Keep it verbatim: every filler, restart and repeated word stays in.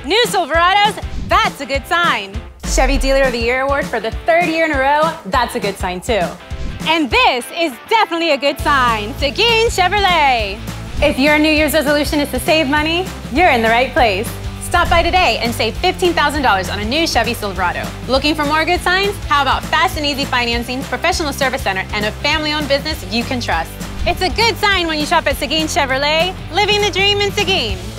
New Silverados, that's a good sign. Chevy Dealer of the Year award for the third year in a row, that's a good sign too. And this is definitely a good sign. Seguin Chevrolet. If your New Year's resolution is to save money, you're in the right place. Stop by today and save fifteen thousand dollars on a new Chevy Silverado. Looking for more good signs? How about fast and easy financing, professional service center, and a family-owned business you can trust? It's a good sign when you shop at Seguin Chevrolet, living the dream in Seguin.